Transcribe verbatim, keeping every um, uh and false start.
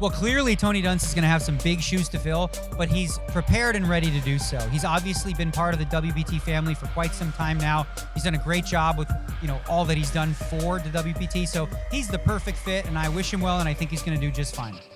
Well, clearly Tony Dunst is going to have some big shoes to fill, but he's prepared and ready to do so. He's obviously been part of the W P T family for quite some time now. He's done a great job with, you know, all that he's done for the W P T, so he's the perfect fit, and I wish him well, and I think he's going to do just fine.